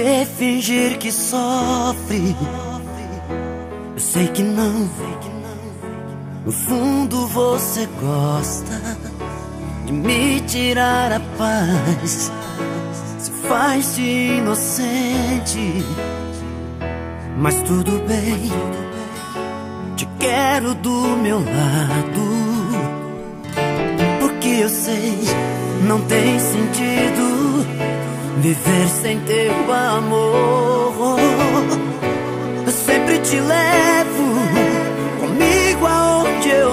que fingir que sofre? Eu sei que não. No fundo você gosta de me tirar a paz. Se faz de inocente, mas tudo bem. Te quero do meu lado, porque eu sei, não tem sentido viver sem teu amor. Eu sempre te levo comigo aonde eu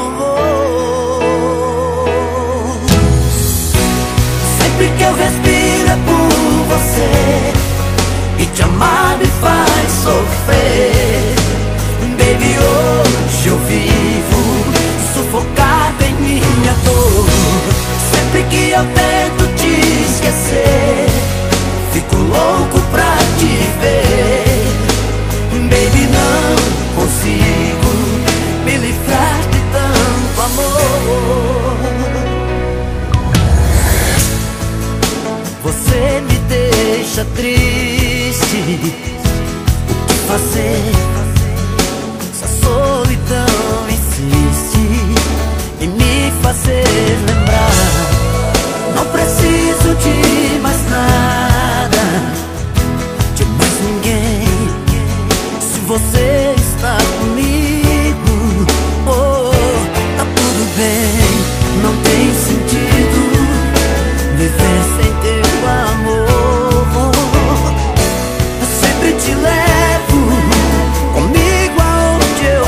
vou. Sempre que eu respiro é por você, e te amar me faz sofrer. Baby, hoje eu vivo sufocado em minha dor. Sempre que eu tento te esquecer, fico louco pra te ver. Baby, não consigo me livrar de tanto amor. Você me deixa triste, o que fazer? Essa solidão insiste em me fazer lembrar. Não preciso de mais nada, de mais ninguém. Se você está comigo, oh, tá tudo bem. Não tem sentido viver sem teu amor. Eu sempre te levo comigo aonde eu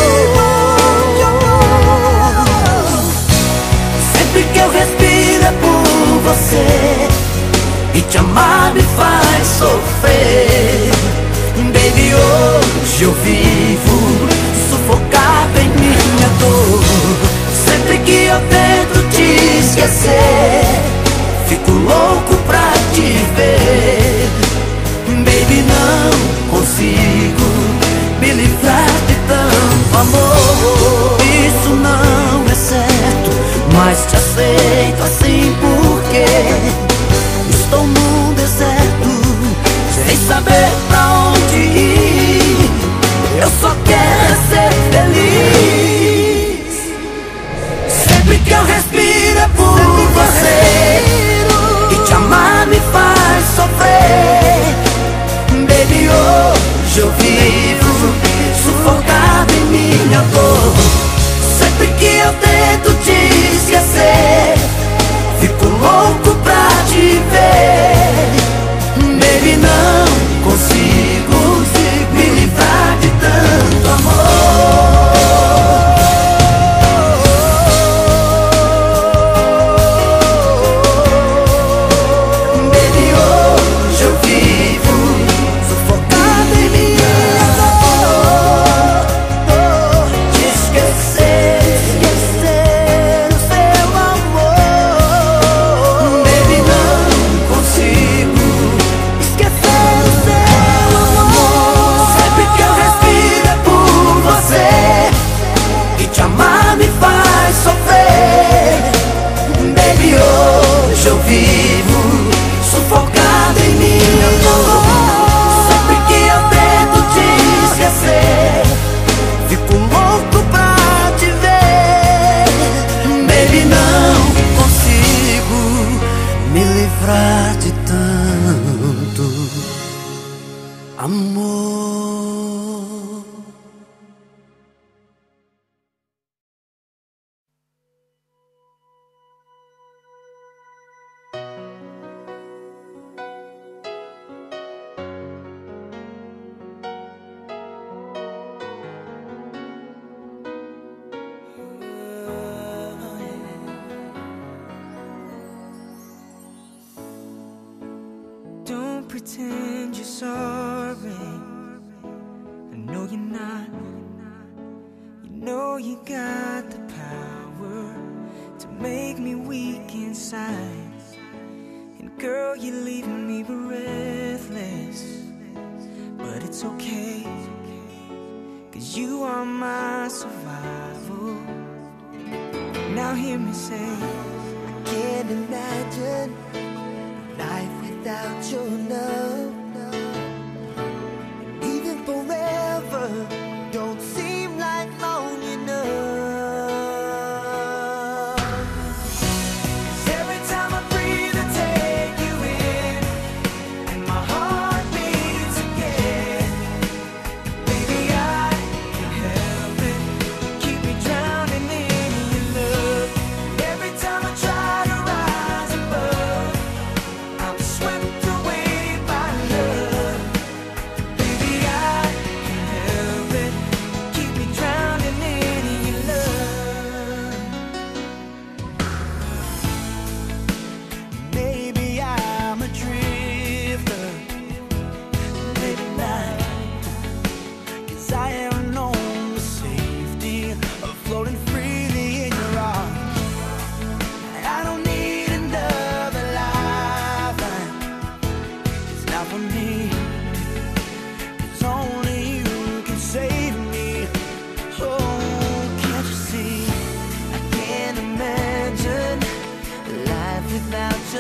vou. Sempre que eu respiro é por você, e te amar me faz sofrer. Baby, hoje eu vivo sufocado em minha dor. Sempre que eu tento te esquecer, fico louco pra te ver. Baby, não consigo me livrar de tanto amor. Isso não é certo, mas te aceito assim porque estou num deserto, sem saber pra onde ir. Eu só quero ser feliz. Sempre que eu respiro é por você, e te amar me faz sofrer. Baby, hoje eu vivo sufocado em minha dor. Sempre que eu tento te esquecer, fico louco pra te ver. Baby, não consigo me livrar de tanto amor. Baby, hoje eu vivo sufocado em minha dor. Te esquecer o seu amor. Baby, não consigo esquecer o seu amor. Sempre que eu respiro é por você, e te amar me faz sofrer. Baby, hoje eu vivo sufocado em minha dor. Sempre que eu tento te esquecer, fico louco pra te ver. Baby, não consigo me livrar de tanto amor. Don't pretend you're sorry. I know you're not. You know you got the power to make me weak inside. And girl, you're leaving me breathless. But it's okay, 'cause you are my survival. Now hear me say, I can't imagine life without your love.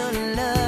your love.